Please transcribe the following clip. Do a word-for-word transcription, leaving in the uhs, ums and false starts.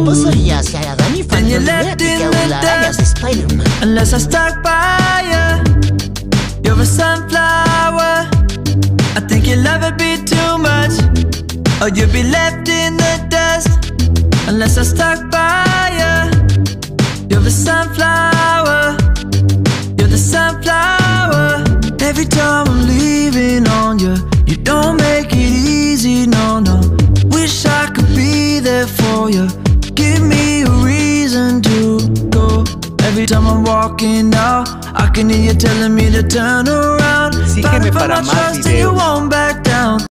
Vos oías a Danny Fantastic o las arañas de Spiderman. Unless I stuck by you, you're a sunflower. I think your love would be too much, or you'd be left in the dust. Unless I stuck by you, you're a sunflower. You're the sunflower. Every time I'm leaving on you, you don't make it easy, no, no. Wish I could be there for you. Give me a reason to go. Every time I'm walking out, I can hear you telling me to turn around. Sígueme para más videos.